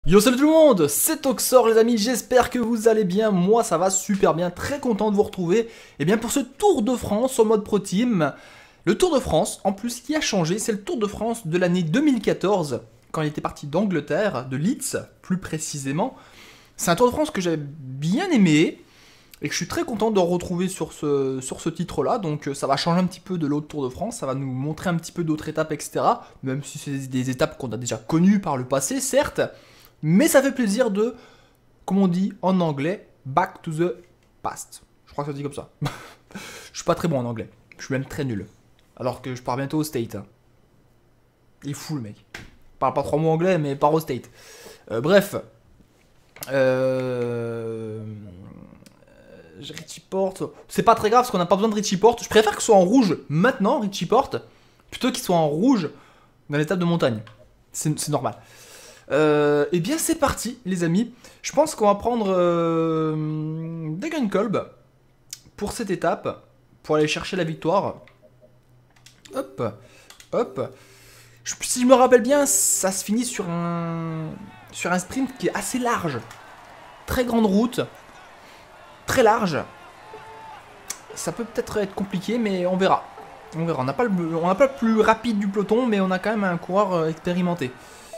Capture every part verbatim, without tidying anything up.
Yo, salut tout le monde, c'est Toxor les amis, j'espère que vous allez bien, moi ça va super bien, très content de vous retrouver. Et bien pour ce Tour de France en mode Pro Team, le Tour de France en plus qui a changé, c'est le Tour de France de l'année deux mille quatorze, quand il était parti d'Angleterre, de Leeds plus précisément. C'est un Tour de France que j'ai bien aimé et que je suis très content de retrouver sur ce, sur ce titre là, donc ça va changer un petit peu de l'autre Tour de France, ça va nous montrer un petit peu d'autres étapes et cetera. Même si c'est des étapes qu'on a déjà connues par le passé certes. Mais ça fait plaisir de, comme on dit en anglais, back to the past. Je crois que ça se dit comme ça. Je suis pas très bon en anglais. Je suis même très nul. Alors que je pars bientôt au State. Hein. Il est fou le mec. Il parle pas trois mots anglais, mais part au State. Euh, bref. Euh... Richie Porte. C'est pas très grave parce qu'on n'a pas besoin de Richie Porte. Je préfère qu'il soit en rouge maintenant, Richie Porte, plutôt qu'il soit en rouge dans l'étape de montagne. C'est normal. Euh, et bien c'est parti les amis, je pense qu'on va prendre euh, Degenkolb pour cette étape, pour aller chercher la victoire. Hop, hop. Je, si je me rappelle bien, ça se finit sur un, sur un sprint qui est assez large. Très grande route, très large. Ça peut peut-être être compliqué mais on verra. On verra, on n'a pas, le, on n'a pas le plus rapide du peloton mais on a quand même un coureur expérimenté.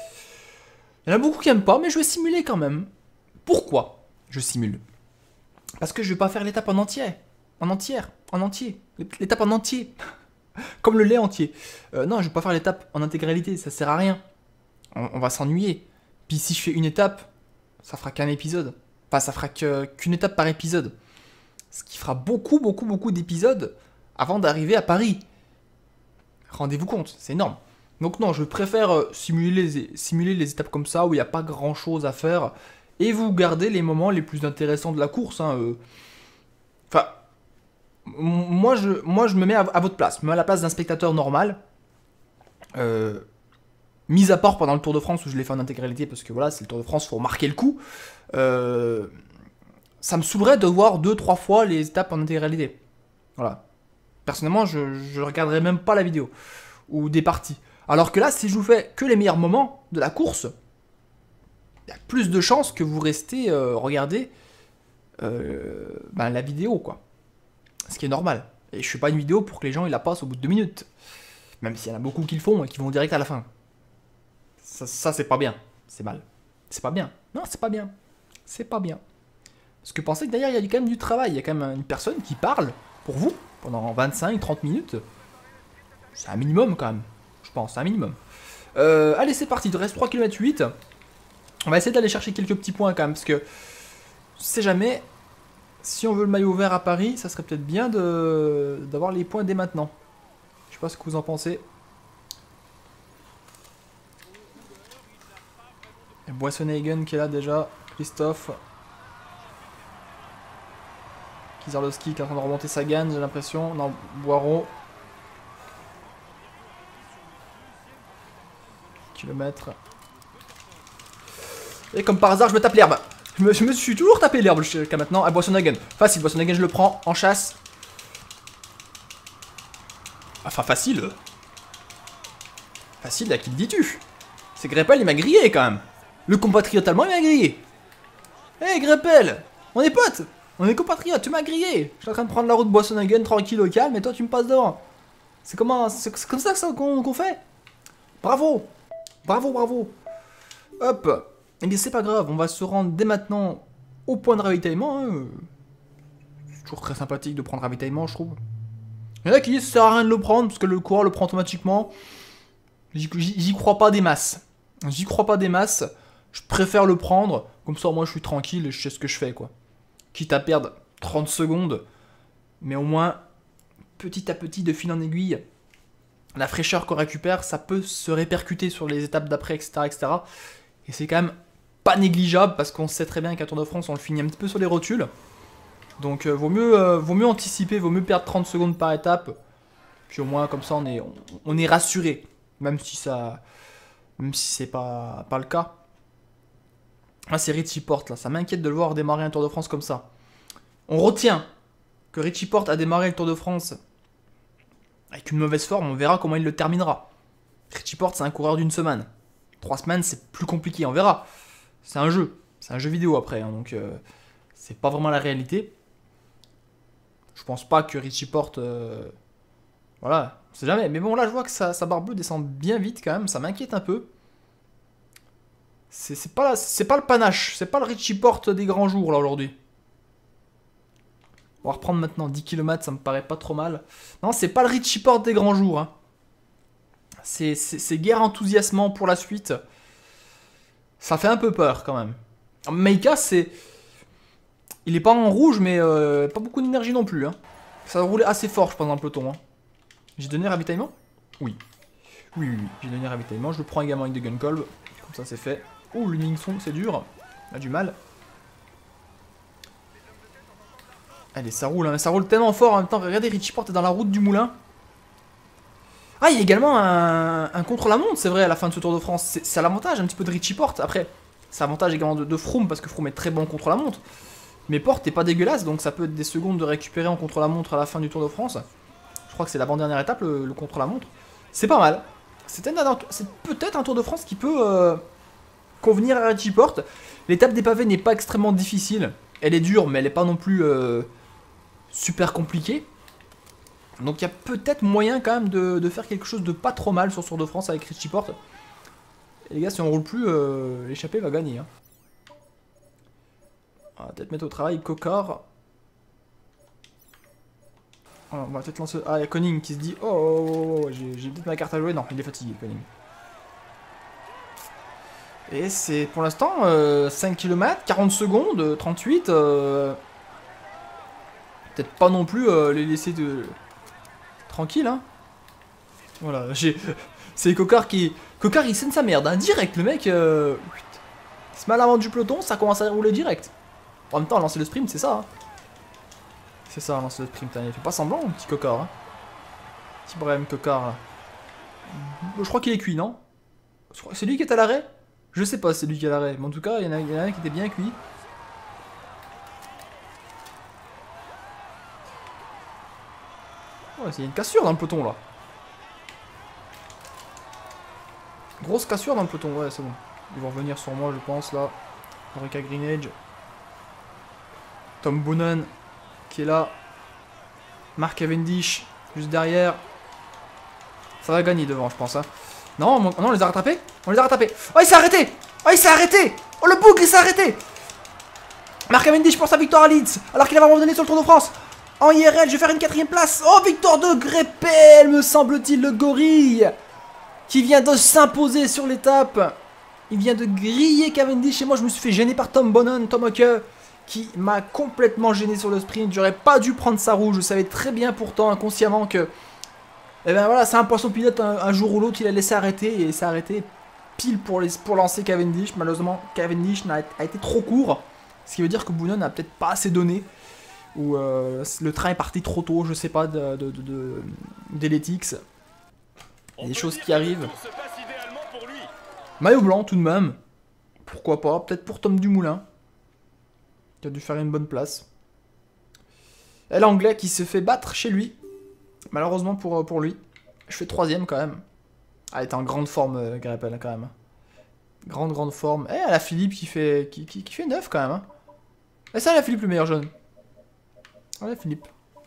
Il y en a beaucoup qui n'aiment pas, mais je vais simuler quand même. Pourquoi je simule? Parce que je vais pas faire l'étape en entier. En entière. En entier. L'étape en entier. Comme le lait entier. Euh, non, je vais pas faire l'étape en intégralité, ça sert à rien. On, on va s'ennuyer. Puis si je fais une étape, ça fera qu'un épisode. Enfin, ça fera qu'une étape par épisode. Ce qui fera beaucoup, beaucoup, beaucoup d'épisodes avant d'arriver à Paris. Rendez-vous compte, c'est énorme. Donc non, je préfère simuler les, simuler les étapes comme ça, où il n'y a pas grand chose à faire, et vous gardez les moments les plus intéressants de la course. Hein, euh. Enfin, moi je, moi je me mets à, à votre place, je me mets à la place d'un spectateur normal, euh, mis à part pendant le Tour de France où je l'ai fait en intégralité, parce que voilà, c'est le Tour de France, il faut marquer le coup. Euh, ça me saoulerait de voir deux trois fois les étapes en intégralité. Voilà. Personnellement, je ne regarderai même pas la vidéo, ou des parties. Alors que là, si je vous fais que les meilleurs moments de la course, il y a plus de chances que vous restez euh, regarder euh, ben, la vidéo, quoi. Ce qui est normal. Et je fais pas une vidéo pour que les gens ils la passent au bout de deux minutes. Même s'il y en a beaucoup qui le font et qui vont direct à la fin. Ça, ça c'est pas bien. C'est mal. C'est pas bien. Non, c'est pas bien. C'est pas bien. Parce que pensez que derrière, il y a quand même du travail. Il y a quand même une personne qui parle pour vous pendant vingt-cinq trente minutes. C'est un minimum quand même. Je pense, c'est un minimum. Euh, allez, c'est parti, il reste trois kilomètres huit. On va essayer d'aller chercher quelques petits points quand même, parce que, on sait jamais, si on veut le maillot vert à Paris, ça serait peut-être bien d'avoir les points dès maintenant. Je sais pas ce que vous en pensez. Boissonhagen qui est là déjà, Christophe. Kizarlowski qui est en train de remonter sa gagne, j'ai l'impression. Non, Boireau. Kilomètres. Et comme par hasard, je me tape l'herbe. Je me, je me suis toujours tapé l'herbe jusqu'à maintenant. À Boissonhagen. Facile, Boissonhagen, je le prends en chasse. Enfin, facile. Facile, à qui le dis-tu? C'est Greppel, il m'a grillé quand même. Le compatriote allemand, il m'a grillé. Hé, hey, Greppel, on est potes. On est compatriotes, tu m'as grillé. Je suis en train de prendre la route Boissonhagen, tranquille, au calme, et toi, tu me passes devant. C'est comment, c'est comme ça qu'on qu'on fait. Bravo. Bravo, bravo. Hop. Et bien c'est pas grave, on va se rendre dès maintenant au point de ravitaillement. Hein. C'est toujours très sympathique de prendre ravitaillement, je trouve. Il y en a qui disent que ça sert à rien de le prendre, parce que le coureur le prend automatiquement. J'y crois pas des masses. J'y crois pas des masses. Je préfère le prendre, comme ça moi je suis tranquille et je sais ce que je fais, quoi. Quitte à perdre trente secondes, mais au moins, petit à petit, de fil en aiguille, la fraîcheur qu'on récupère, ça peut se répercuter sur les étapes d'après, et cetera, et cetera. Et c'est quand même pas négligeable, parce qu'on sait très bien qu'à Tour de France, on le finit un petit peu sur les rotules. Donc, euh, vaut mieux, euh, vaut mieux anticiper, vaut mieux perdre trente secondes par étape. Puis au moins, comme ça, on est, on, on est rassuré, même si ça, même si c'est pas, pas le cas. Ah, c'est Richie Porte, là. Ça m'inquiète de le voir démarrer un Tour de France comme ça. On retient que Richie Porte a démarré le Tour de France avec une mauvaise forme, on verra comment il le terminera. Richie Porte, c'est un coureur d'une semaine. Trois semaines, c'est plus compliqué, on verra. C'est un jeu. C'est un jeu vidéo après, hein, donc euh, c'est pas vraiment la réalité. Je pense pas que Richie Porte... Euh, voilà, on sait jamais. Mais bon, là, je vois que sa, sa barre bleue descend bien vite quand même. Ça m'inquiète un peu. C'est pas, c'est pas le panache. C'est pas le Richie Porte des grands jours, là, aujourd'hui. On va reprendre maintenant dix kilomètres, ça me paraît pas trop mal. Non, c'est pas le Richie Porte des grands jours. Hein. C'est guère enthousiasmant pour la suite. Ça fait un peu peur quand même. Meika, c'est... Il est pas en rouge, mais euh, pas beaucoup d'énergie non plus. Hein. Ça va rouler assez fort, je pense, dans le peloton. Hein. J'ai donné ravitaillement? Oui. Oui, oui, oui. J'ai donné ravitaillement. Je le prends également avec des Gunkolb. Comme ça, c'est fait. Ouh, le Mingson, c'est dur. On a du mal. Allez, ça roule. Hein. Ça roule tellement fort en même temps. Regardez, Richie Porte est dans la route du moulin. Ah, il y a également un, un contre-la-montre, c'est vrai, à la fin de ce Tour de France. C'est à l'avantage un petit peu de Richie Porte. Après, c'est l'avantage également de, de Froome, parce que Froome est très bon contre-la-montre. Mais Porte est pas dégueulasse, donc ça peut être des secondes de récupérer en contre-la-montre à la fin du Tour de France. Je crois que c'est l'avant-dernière étape, le, le contre-la-montre. C'est pas mal. C'est peut-être un Tour de France qui peut euh, convenir à Richie Porte. L'étape des pavés n'est pas extrêmement difficile. Elle est dure, mais elle n'est pas non plus euh, super compliquée. Donc il y a peut-être moyen quand même de, de faire quelque chose de pas trop mal sur ce Tour de France avec Richie Porte. Et les gars, si on roule plus, euh, l'échappée va gagner. Hein. On va peut-être mettre au travail Cocard. On va peut-être lancer... Ah, il y a Koning qui se dit oh, oh, oh, oh j'ai peut-être ma carte à jouer. Non, il est fatigué, Koning. Et c'est pour l'instant euh, cinq kilomètres, quarante secondes, trente-huit. Euh... Peut-être pas non plus euh, les laisser de... tranquille, hein. Voilà, j'ai... C'est Cocard qui... Cocard, il scène sa merde, hein. Direct, le mec... Euh... Il se met à l'avant du peloton, ça commence à rouler direct. En même temps, lancer le sprint, c'est ça, hein. C'est ça, lancer le sprint, hein. Il fait pas semblant, mon petit Cocard, hein. Petit Brahim Cocard, là. Je crois qu'il est cuit, non? C'est lui qui est à l'arrêt? Je sais pas si c'est lui qui est à l'arrêt, mais en tout cas, il y en a, il y en a un qui était bien cuit. Ouais, il y a une cassure dans le peloton, là. Grosse cassure dans le peloton, ouais, c'est bon. Ils vont revenir sur moi, je pense, là. Orica Greenedge. Tom Boonen, qui est là. Mark Cavendish, juste derrière. Ça va gagner devant, je pense, hein. Non, non, on les a rattrapés. On les a rattrapés. Oh, il s'est arrêté. Oh, il s'est arrêté. Oh, le bouc, il s'est arrêté. Mark Cavendish pour sa victoire à Leeds, alors qu'il avait abandonné sur le Tour de France. En I R L, je vais faire une quatrième place. Oh, victoire de Greppel, me semble-t-il, le gorille, qui vient de s'imposer sur l'étape. Il vient de griller Cavendish. Et moi, je me suis fait gêner par Tom Boonen, Tom Hocke, qui m'a complètement gêné sur le sprint. J'aurais pas dû prendre sa rouge. Je savais très bien pourtant, inconsciemment, que... Eh ben voilà, c'est un poisson pilote, un, un jour ou l'autre, il a laissé arrêter. Et il s'est arrêté pile pour, les, pour lancer Cavendish. Malheureusement, Cavendish a, a été trop court. Ce qui veut dire que Boonen n'a peut-être pas assez donné. Ou euh, le train est parti trop tôt, je sais pas, de, de, de, de d'Eletix. Il y a des choses qui arrivent. Maillot blanc tout de même. Pourquoi pas, peut-être pour Tom Dumoulin, qui a dû faire une bonne place. Et l'anglais qui se fait battre chez lui. Malheureusement pour, pour lui. Je fais troisième quand même. Ah, il est en grande forme, euh, Greppel, quand même. Grande, grande forme. Eh, la Philippe qui fait, qui, qui, qui fait neuf quand même. Hein. Et ça, la Philippe, le meilleur jeune. Allez, Philippe.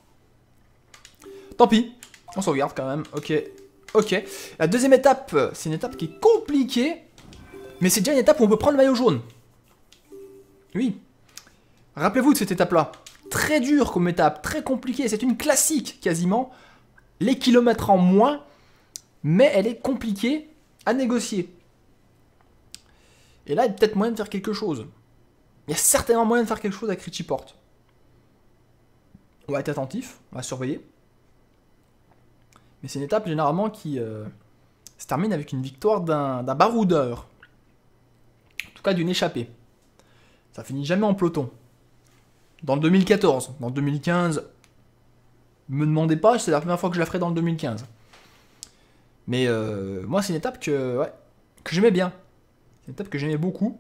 Tant pis. On sauvegarde quand même. Ok. Ok. La deuxième étape, c'est une étape qui est compliquée. Mais c'est déjà une étape où on peut prendre le maillot jaune. Oui. Rappelez-vous de cette étape-là. Très dure comme étape. Très compliquée. C'est une classique, quasiment. Les kilomètres en moins. Mais elle est compliquée à négocier. Et là, il y a peut-être moyen de faire quelque chose. Il y a certainement moyen de faire quelque chose avec Richie Porte. On va être attentif, on va surveiller. Mais c'est une étape généralement qui euh, se termine avec une victoire d'un d'un baroudeur. En tout cas d'une échappée. Ça finit jamais en peloton. Dans le deux mille quatorze, dans le deux mille quinze, me demandez pas, c'est la première fois que je la ferai dans le deux mille quinze. Mais euh, moi c'est une étape que, ouais, que j'aimais bien. C'est une étape que j'aimais beaucoup.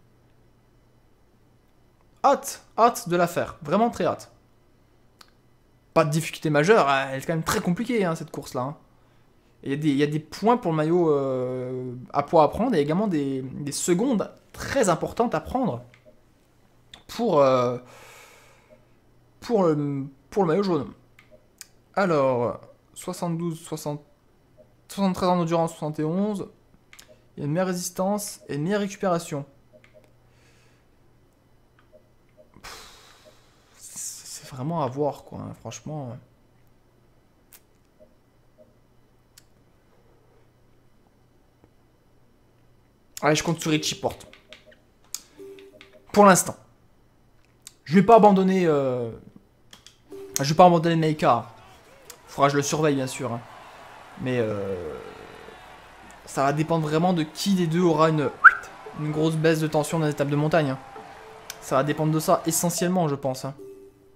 Hâte, hâte de la faire, vraiment très hâte. Pas de difficulté majeure, elle est quand même très compliquée hein, cette course là. Hein. Il y, a des, il y a des points pour le maillot euh, à poids à prendre et également des, des secondes très importantes à prendre pour, euh, pour, le, pour le maillot jaune. Alors, soixante-douze, soixante, soixante-treize en endurance, soixante et onze. Il y a une meilleure résistance et une meilleure récupération. C'est vraiment à voir, quoi, hein, franchement. Allez, je compte sur Richie Porte. Pour l'instant. Je vais pas abandonner... Euh... Je vais pas abandonner Meika. Faudra que je le surveille, bien sûr. Hein. Mais... Euh... Ça va dépendre vraiment de qui des deux aura une, une grosse baisse de tension dans les étapes de montagne. Hein. Ça va dépendre de ça, essentiellement, je pense. Hein.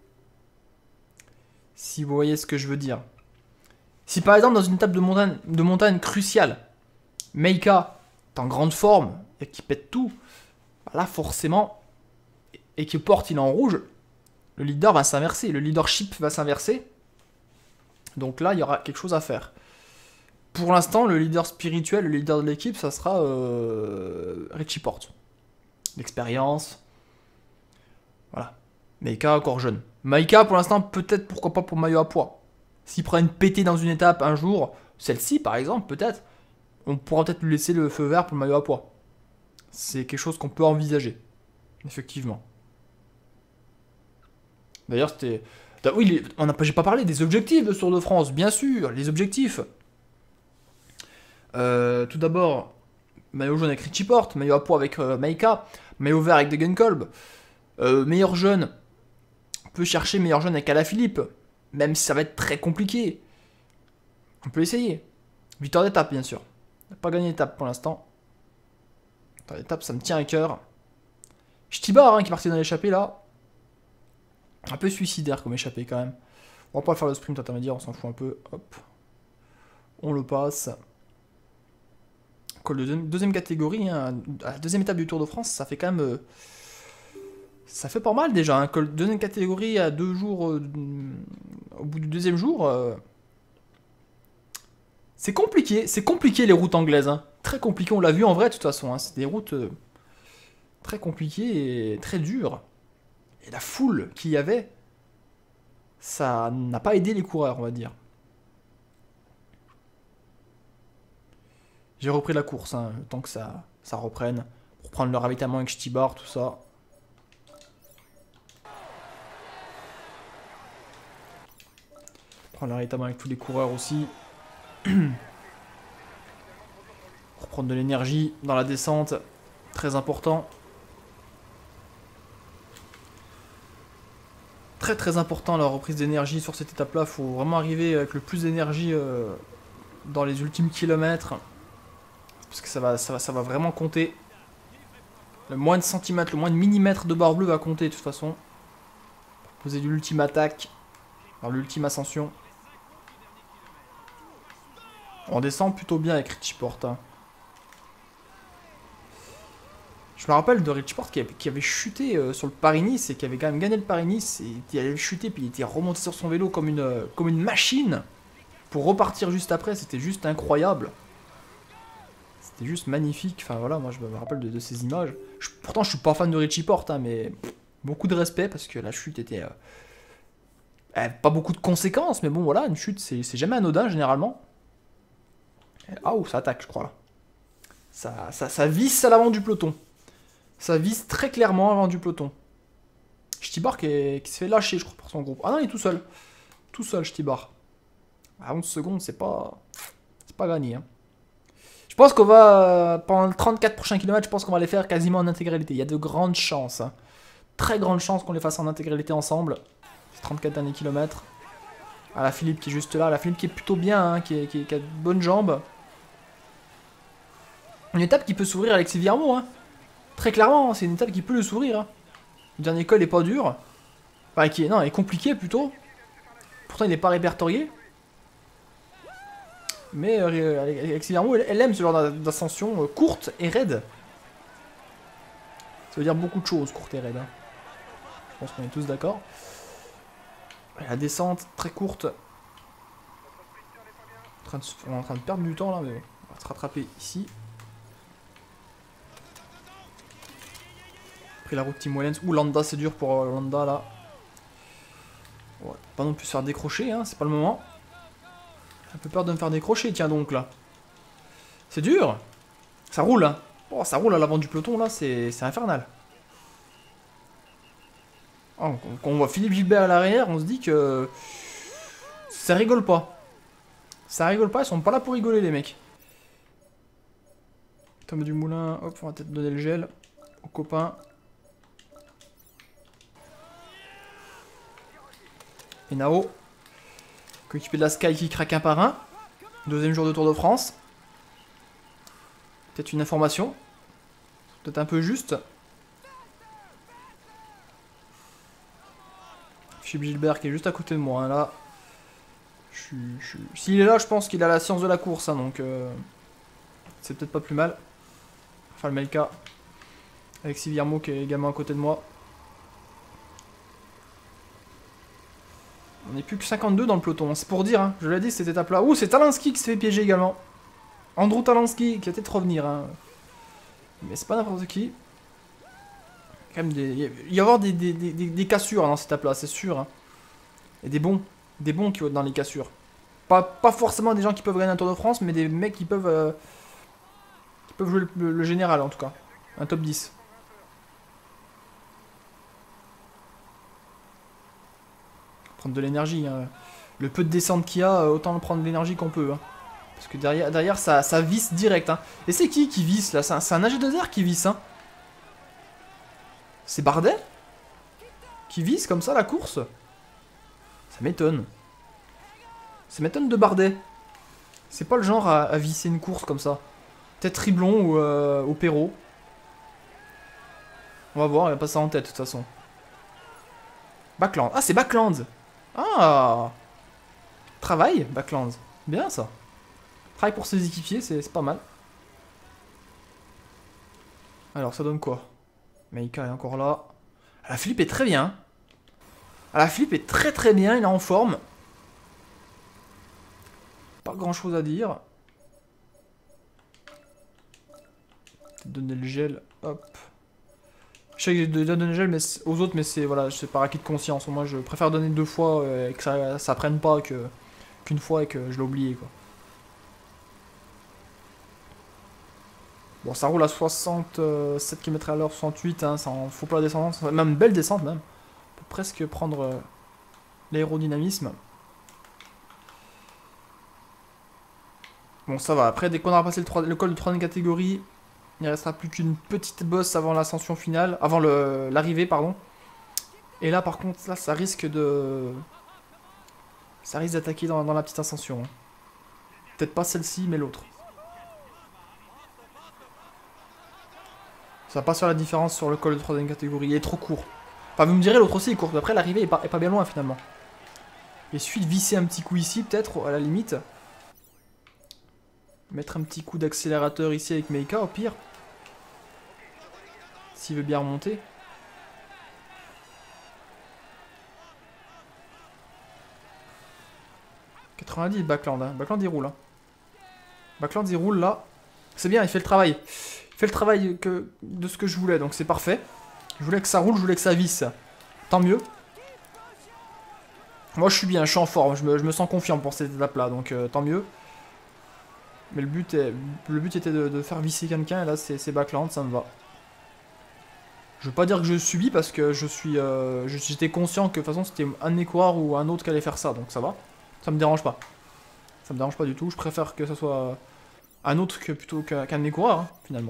Si vous voyez ce que je veux dire. Si par exemple, dans une étape de montagne, de montagne cruciale, Meika en grande forme et qui pète tout, là forcément, et que Porte il est en rouge, le leader va s'inverser, le leadership va s'inverser. Donc là, il y aura quelque chose à faire. Pour l'instant, le leader spirituel, le leader de l'équipe, ça sera euh, Richie Porte. L'expérience. Voilà. Meika encore jeune. Meika pour l'instant, peut-être pourquoi pas pour maillot à poids. S'il prend une pétée dans une étape un jour, celle-ci par exemple, peut-être, on pourra peut-être lui laisser le feu vert pour le maillot à poids. C'est quelque chose qu'on peut envisager. Effectivement. D'ailleurs, c'était... Oui, les... on n'a pas... j'ai pas parlé des objectifs de Tour de France, bien sûr, les objectifs. Euh, tout d'abord, maillot jaune avec Richie Porte, maillot à poids avec euh, Meika, maillot vert avec Degenkolb, euh, meilleur jeune, on peut chercher meilleur jeune avec Alaphilippe, même si ça va être très compliqué. On peut essayer. Victoire d'étape, bien sûr. On n'a pas gagné d'étape pour l'instant. Victoire d'étape, ça me tient à cœur. Stibar, hein, qui est parti dans l'échappée là. Un peu suicidaire comme échappée quand même. On va pas faire le sprint intermédiaire, on s'en fout un peu. Hop. On le passe. Col de deuxième catégorie, hein, à la deuxième étape du Tour de France, ça fait quand même... Euh, ça fait pas mal déjà. Hein, col de deuxième catégorie à deux jours... Euh, au bout du deuxième jour... Euh, c'est compliqué. C'est compliqué les routes anglaises. Hein. Très compliqué, on l'a vu en vrai de toute façon. Hein, c'est des routes euh, très compliquées et très dures. Et la foule qu'il y avait, ça n'a pas aidé les coureurs, on va dire. J'ai repris la course, hein, le temps que ça, ça reprenne. Pour prendre le ravitaillement avec Stibar, tout ça. Prendre le ravitaillement avec tous les coureurs aussi. Pour prendre de l'énergie dans la descente. Très important. Très très important la reprise d'énergie sur cette étape là. Il faut vraiment arriver avec le plus d'énergie euh, dans les ultimes kilomètres. Parce que ça va, ça va, ça va vraiment compter. Le moins de centimètres, le moins de millimètres de barre bleue va compter de toute façon. Pour poser de l'ultime attaque. Dans l'ultime ascension. On descend plutôt bien avec Richie Porte. Hein. Je me rappelle de Richie Porte qui avait, qui avait chuté euh, sur le Paris-Nice et qui avait quand même gagné le Paris-Nice. Et il avait chuté puis il était remonté sur son vélo comme une, euh, comme une machine. Pour repartir juste après, c'était juste incroyable. C'était juste magnifique. Enfin voilà, moi je me rappelle de, de ces images. Je, pourtant je suis pas fan de Richie Porte, hein, mais pff, beaucoup de respect parce que la chute était... Euh, euh, pas beaucoup de conséquences, mais bon voilà, une chute c'est jamais anodin généralement. Ah ouh, ça attaque je crois là. Ça, ça, ça visse à l'avant du peloton. Ça vise très clairement à l'avant du peloton. Stibar qui, qui se fait lâcher je crois par son groupe. Ah non, il est tout seul. Tout seul Stibar. À onze secondes, c'est pas... C'est pas gagné. Hein. Je pense qu'on va... Pendant les trente-quatre prochains kilomètres, je pense qu'on va les faire quasiment en intégralité. Il y a de grandes chances. Hein. Très grandes chances qu'on les fasse en intégralité ensemble. Ces trente-quatre derniers kilomètres. Ah, la Philippe qui est juste là. La Philippe qui est plutôt bien, hein, qui, est, qui, est, qui a de bonnes jambes. Une étape qui peut s'ouvrir à Alexis Viermo. Hein. Très clairement, c'est une étape qui peut le sourire. Hein. Le dernier col est pas dur. Enfin, qui est, non, il est compliqué plutôt. Pourtant, il n'est pas répertorié. Mais euh, Alexis Viermo, elle, elle aime ce genre d'ascension euh, courte et raide. Ça veut dire beaucoup de choses, courte et raide. Hein. Je pense qu'on est tous d'accord. La descente, très courte. en train de, on est en train de perdre du temps là, mais bon, on va se rattraper ici. Pris la route Tim Wellens. Ouh, Landa, c'est dur pour euh, Landa là. Ouais, pas non plus se faire décrocher, hein, c'est pas le moment. J'ai un peu peur de me faire décrocher, tiens donc là. C'est dur. Ça roule, hein. Oh, ça roule à l'avant du peloton là, c'est infernal. Oh, quand on voit Philippe Gilbert à l'arrière, on se dit que ça rigole pas. Ça rigole pas, ils sont pas là pour rigoler les mecs. Thomas Dumoulin, hop, on va peut-être donner le gel aux copains. Et Nao, coéquipier de la Sky qui craque un par un. Deuxième jour de Tour de France. Peut-être une information. Peut-être un peu juste. Philippe Gilbert qui est juste à côté de moi, hein, là. S'il est là, je pense qu'il a la science de la course, hein, donc euh, c'est peut-être pas plus mal. Enfin, le Melka. Avec Sivirmo qui est également à côté de moi. On n'est plus que cinquante-deux dans le peloton, c'est pour dire, hein, je l'ai dit, cette étape-là. Ouh, c'est Talansky qui s'est fait piéger également. Andrew Talansky qui a peut-être revenir, hein. Mais c'est pas n'importe qui. Quand même des... Il va y avoir des, des, des, des cassures dans cette étape-là, c'est sûr. Hein. Et des bons. Des bons qui vont être dans les cassures. Pas, pas forcément des gens qui peuvent gagner un Tour de France, mais des mecs qui peuvent, euh, qui peuvent jouer le, le, le général en tout cas. Un top dix. Prendre de l'énergie. Hein. Le peu de descente qu'il y a, autant prendre de l'énergie qu'on peut. Hein. Parce que derrière, derrière ça, ça visse direct. Hein. Et c'est qui qui visse là? C'est un, un A G deux R qui visse. Hein. C'est Bardet qui visse comme ça la course? Ça m'étonne. Ça m'étonne de Bardet. C'est pas le genre à, à visser une course comme ça. Peut-être Riblon ou, euh, ou Perrault. On va voir, il a pas ça en tête de toute façon. Backland. Ah, c'est Backland. Ah. Travail, Backland. Bien ça. Travail pour ses équipiers, c'est pas mal. Alors, ça donne quoi? Meika est encore là. Ah, la Philippe est très bien. Ah, la Philippe est très très bien, il est en forme. Pas grand chose à dire. Donner le gel, hop. Je sais que j'ai déjà donné le gel mais aux autres, mais c'est voilà, c'est par acquis de conscience. Moi, je préfère donner deux fois et que ça, ça prenne pas que qu'une fois et que je l'ai oublié quoi. Bon, ça roule à soixante-sept kilomètres à l'heure, soixante-huit, hein, ça en faut pas la descente, même une belle descente même. On peut presque prendre euh, l'aérodynamisme. Bon, ça va. Après, dès qu'on aura passé le, trois, le col de troisième catégorie, il ne restera plus qu'une petite bosse avant l'ascension finale, avant l'arrivée, pardon. Et là, par contre, là, ça risque de... Ça risque d'attaquer dans, dans la petite ascension. Hein. Peut-être pas celle-ci, mais l'autre. Ça va pas faire la différence sur le col de troisième catégorie. Il est trop court. Enfin, vous me direz, l'autre aussi est court. Après, l'arrivée est pas, est pas bien loin, finalement. Il suffit de visser un petit coup ici, peut-être, à la limite. Mettre un petit coup d'accélérateur ici avec Meika, au pire. S'il veut bien remonter. quatre-vingt-dix, Backland. Hein. Backland, il roule. Hein. Backland, il roule, là. C'est bien, il fait le travail. Il fait le travail que, de ce que je voulais, donc c'est parfait. Je voulais que ça roule, je voulais que ça visse. Tant mieux. Moi, je suis bien, je suis en forme. Je me, je me sens confiant pour cette étape-là, donc euh, tant mieux. Mais le but, est, le but était de, de faire visser quelqu'un, et là, c'est Backland, ça me va. Je veux pas dire que je subis, parce que je suis, euh, j'étais conscient que de toute façon, c'était un de mes coureurs ou un autre qui allait faire ça, donc ça va. Ça me dérange pas. Ça me dérange pas du tout. Je préfère que ce soit un autre que plutôt qu'un qu'un de mes coureurs, hein, finalement.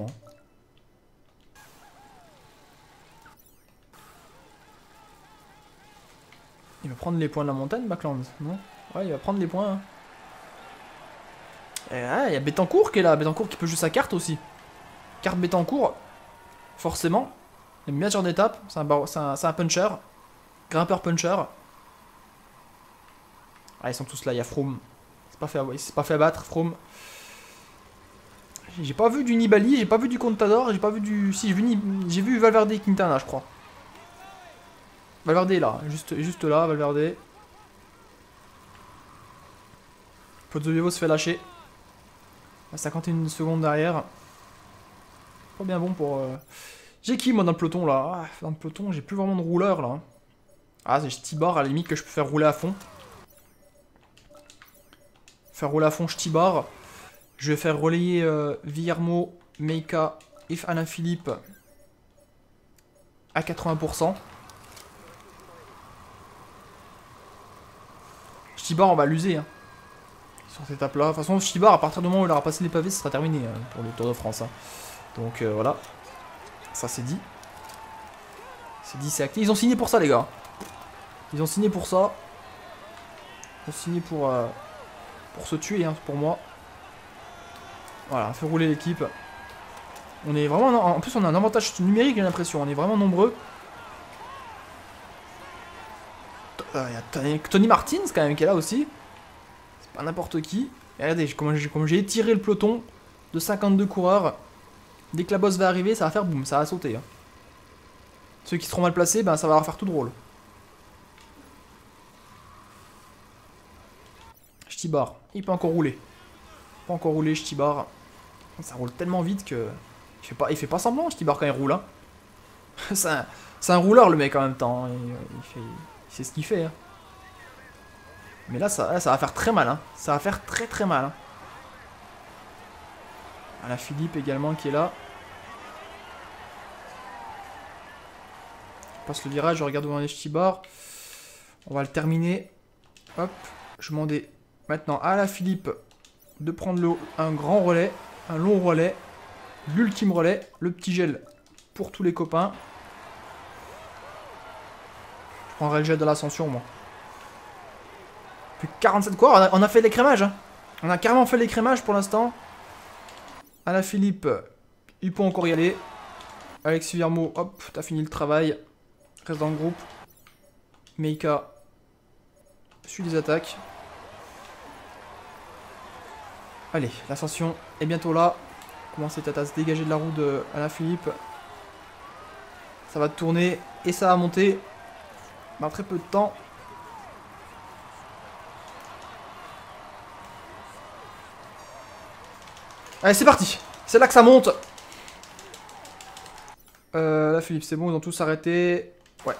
Il va prendre les points de la montagne, Backland, non? Ouais, il va prendre les points. Hein. Et ouais, il y a Betancourt qui est là. Betancourt qui peut jouer sa carte aussi. Carte Betancourt, forcément. Il aime bien ce genre d'étape. C'est un, un, un puncher. Grimpeur puncher. Ah, ils sont tous là. Il y a Froome. C'est pas fait, il s'est pas fait abattre, Froome. J'ai pas vu du Nibali, j'ai pas vu du Contador, j'ai pas vu du... Si, j'ai vu, j'ai vu Valverde et Quintana, je crois. Valverde est là, juste, juste là, Valverde. Pozzovivo se fait lâcher. À cinquante et une secondes derrière. Pas bien bon pour... Euh... J'ai qui moi dans le peloton là? Ah, dans le peloton j'ai plus vraiment de rouleur là. Ah c'est Stibar à la limite que je peux faire rouler à fond. Faire rouler à fond Stibar. Je vais faire relayer euh, Villermo, Meika et Alain Philippe à quatre-vingts pour cent. Stibar on va l'user hein, sur cette étape là. De toute façon Stibar à partir du moment où il aura passé les pavés ce sera terminé hein, pour le Tour de France. Hein. Donc euh, voilà. Ça c'est dit. C'est dit, c'est acté. Ils ont signé pour ça les gars. Ils ont signé pour ça. Ils ont signé pour, euh, pour se tuer hein, pour moi. Voilà, on fait rouler l'équipe. On est vraiment... En plus on a un avantage numérique j'ai l'impression. On est vraiment nombreux. Il euh, y a Tony, Tony Martins quand même qui est là aussi. C'est pas n'importe qui. Et regardez comme j'ai étiré le peloton de cinquante-deux coureurs. Dès que la bosse va arriver, ça va faire boum, ça va sauter. Hein. Ceux qui seront mal placés, ben, ça va leur faire tout drôle. Stibar, il peut encore rouler. Il peut encore rouler, Stibar. Ça roule tellement vite que... Il fait pas, il fait pas semblant, Stibar, quand il roule. Hein. C'est un, un rouleur, le mec, en même temps. Hein. Il, il, fait, il sait ce qu'il fait. Hein. Mais là ça, là, ça va faire très mal. Hein. Ça va faire très très mal. Hein. Alain Philippe également qui est là. Je passe le virage, je regarde devant les Stibar. On va le terminer. Hop, je demandais maintenant à Alain Philippe de prendre le, un grand relais, un long relais, l'ultime relais, le petit gel pour tous les copains. Je prendrai le gel de l'ascension moi. Plus que quarante-sept quoi, on a, on a fait l'écrémage. Hein. On a carrément fait l'écrémage pour l'instant. Alain Philippe, il peut encore y aller. Alexis Villermo, hop, t'as fini le travail. Reste dans le groupe. Meika suit les attaques. Allez, l'ascension est bientôt là. Commencez à se dégager de la roue de Alain Philippe. Ça va tourner et ça va monter. Dans très peu de temps. Allez, c'est parti. C'est là que ça monte. Euh, là, Philippe, c'est bon, ils ont tous arrêté. Ouais.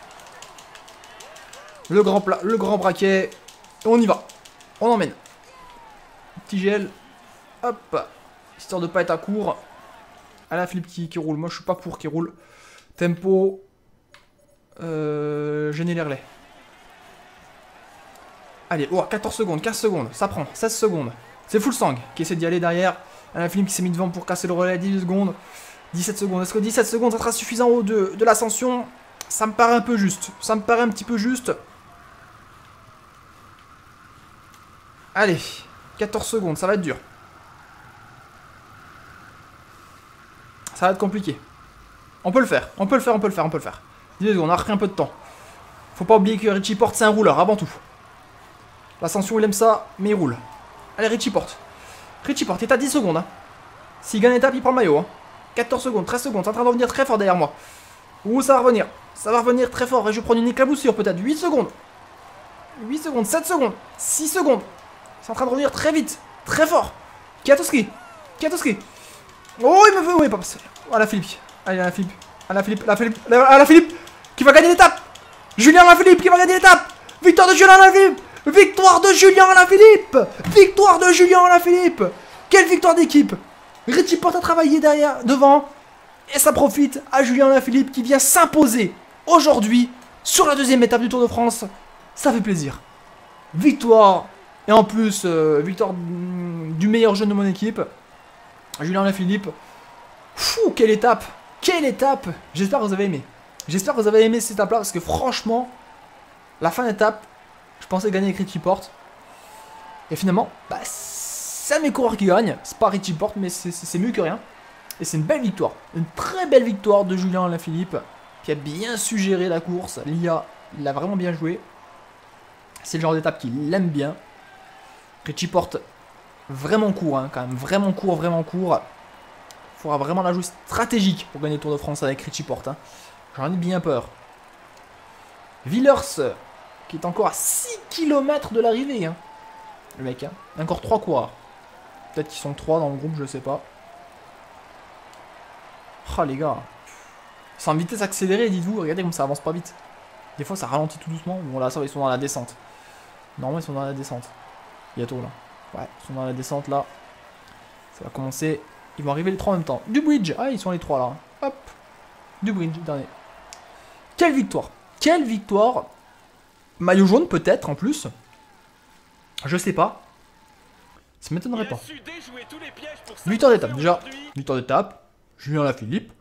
Le grand, plat, le grand braquet. On y va. On emmène. Petit gel. Hop. Histoire de pas être à court. Allez, Philippe qui, qui roule. Moi, je suis pas pour qui roule. Tempo. Euh, gêner les relais. Allez, oh, quatorze secondes, quinze secondes. Ça prend. seize secondes. C'est Full Sang qui essaie d'y aller derrière. Alain Philippe qui s'est mis devant pour casser le relais. dix secondes. dix-sept secondes. Est-ce que dix-sept secondes, ça sera suffisant au de, de l'ascension? Ça me paraît un peu juste. Ça me paraît un petit peu juste. Allez. quatorze secondes. Ça va être dur. Ça va être compliqué. On peut le faire. On peut le faire, on peut le faire, on peut le faire. dix secondes, on a repris un peu de temps. Faut pas oublier que Richie Porte, c'est un rouleur avant tout. L'ascension, il aime ça, mais il roule. Allez, Richie Porte. Richie Porte, il est à dix secondes. Hein. S'il gagne l'étape, il prend le maillot. Hein. quatorze secondes, treize secondes, c'est en train de revenir très fort derrière moi. Ouh, ça va revenir. Ça va revenir très fort. Et je vais prendre une éclaboussure peut-être. huit secondes. huit secondes, sept secondes, six secondes. C'est en train de revenir très vite. Très fort. Kiatowski. Kiatowski. Oh, il me veut. Oui, pas passer. Oh, Alain Philippe. Allez, Alain Philippe. Alain Philippe. Alain Philippe. Alain Philippe. Qui va gagner l'étape. Julien Alain Philippe qui va gagner l'étape. Victoire de Julien Alain Philippe. Victoire de Julien Alaphilippe. Victoire de Julien Alaphilippe. Quelle victoire d'équipe. Richie Porte a travaillé derrière, devant. Et ça profite à Julien Alaphilippe qui vient s'imposer aujourd'hui sur la deuxième étape du Tour de France. Ça fait plaisir. Victoire. Et en plus, euh, victoire du meilleur jeune de mon équipe. Julien Alaphilippe. Fou, quelle étape. Quelle étape. J'espère que vous avez aimé. J'espère que vous avez aimé cette étape-là parce que franchement, la fin d'étape, je pensais gagner avec Richie Porte. Et finalement, bah, c'est mes coureurs qui gagnent. C'est pas Richie Porte, mais c'est mieux que rien. Et c'est une belle victoire. Une très belle victoire de Julien Alaphilippe, qui a bien su gérer la course. L'I A, il a vraiment bien joué. C'est le genre d'étape qu'il aime bien. Richie Porte, vraiment court, hein, quand même. Vraiment court, vraiment court. Il faudra vraiment la jouer stratégique pour gagner le Tour de France avec Richie Porte. Hein. J'en ai bien peur. Villers, qui est encore à six kilomètres de l'arrivée. Hein. le mec. Hein. Encore trois coureurs. Peut-être qu'ils sont trois dans le groupe, je sais pas. Ah, les gars. C'est en vitesse accélérée, dites-vous. Regardez comme ça avance pas vite. Des fois, ça ralentit tout doucement. Bon, là, ça va, ils sont dans la descente. Normalement, ils sont dans la descente. Bientôt, là. Ouais, ils sont dans la descente, là. Ça va commencer. Ils vont arriver les trois en même temps. Du bridge. Ah, ils sont les trois, là. Hop. Du bridge, dernier. Quelle victoire. Quelle victoire. Maillot jaune, peut-être, en plus. Je sais pas. Ça m'étonnerait pas. Victoire d'étape, déjà. Victoire d'étape. Julien Lafilippe.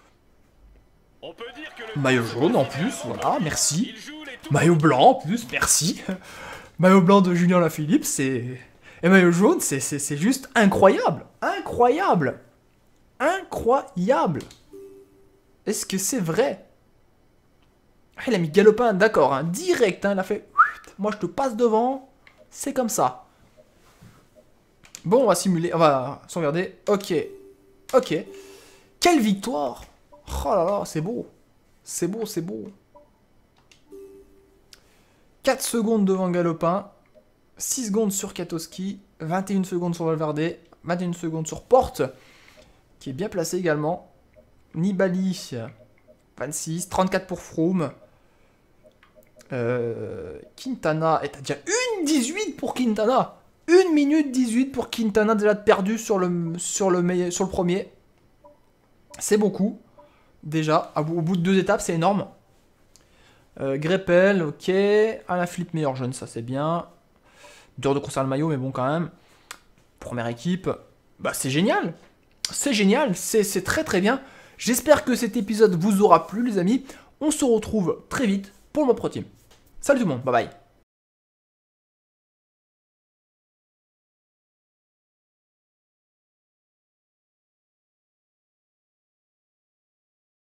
Maillot jaune en plus, voilà, merci. Maillot blanc en plus, merci. Maillot blanc de Julien Lafilippe, c'est... Et maillot jaune, c'est juste incroyable. Incroyable. Incroyable. Est-ce que c'est vrai? Ah, il a mis Galopin, d'accord, hein, direct, hein, il a fait... Moi, je te passe devant, c'est comme ça. Bon, on va simuler, on va sauvegarder. Ok, ok. Quelle victoire! Oh là là, c'est beau. C'est beau, c'est beau. quatre secondes devant Galopin. six secondes sur Katowski. vingt et une secondes sur Valverde. vingt et une secondes sur Porte. Qui est bien placé également. Nibali. vingt-six. trente-quatre pour Froome. Euh, Quintana. Et t'as déjà une dix-huit pour Quintana. une minute dix-huit pour Quintana. Déjà perdu sur le, sur le, sur le premier. C'est beaucoup. Déjà, au bout de deux étapes, c'est énorme. Euh, Greppel, ok. Alaphilippe, meilleur jeune, ça c'est bien. Dur de conserver le maillot, mais bon quand même. Première équipe. Bah c'est génial. C'est génial, c'est très très bien. J'espère que cet épisode vous aura plu les amis. On se retrouve très vite pour le Pro Team. Salut tout le monde, bye bye.